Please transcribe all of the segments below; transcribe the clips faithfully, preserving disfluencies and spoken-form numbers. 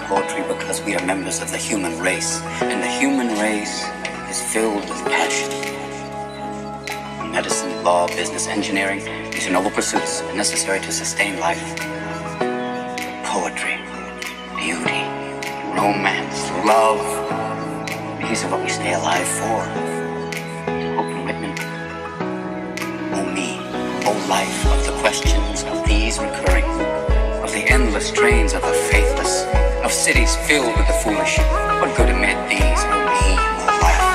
poetry because we are members of the human race, and the human race is filled with passion. Medicine, law, business, engineering, these are noble pursuits necessary to sustain life. Poetry, beauty, romance, love, these are what we stay alive for. Hope and Whitman, oh me, oh life, of the questions of these recurring, of the endless trains of the faithless, of cities filled with the foolish. What good amid these, oh me, oh life?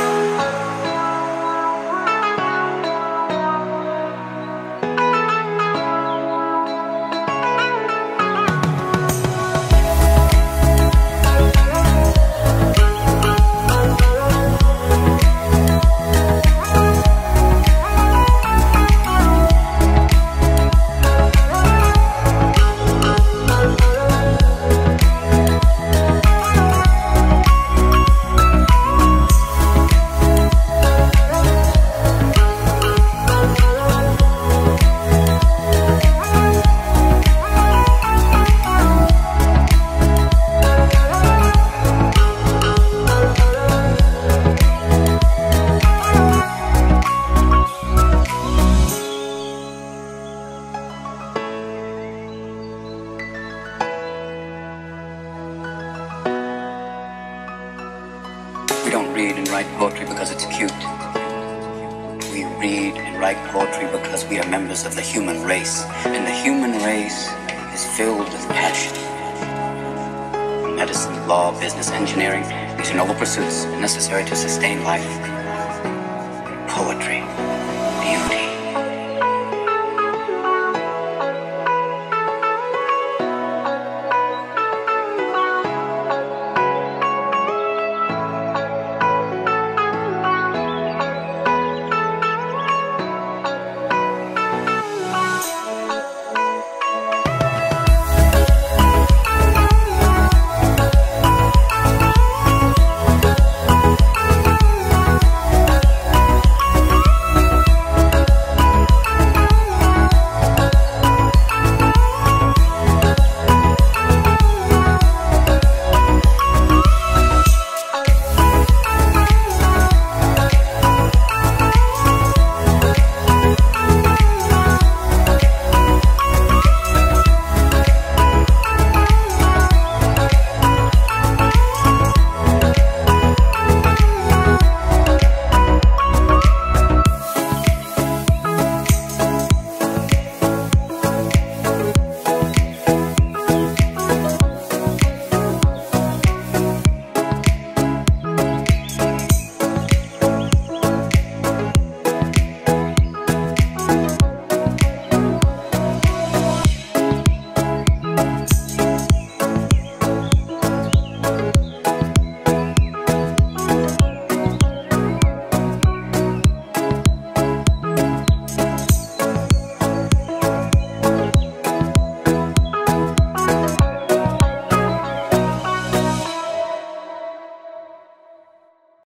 We don't read and write poetry because it's cute. We read and write poetry because we are members of the human race, and the human race is filled with passion. Medicine, law, business, engineering, these are noble pursuits necessary to sustain life. Poetry, beauty,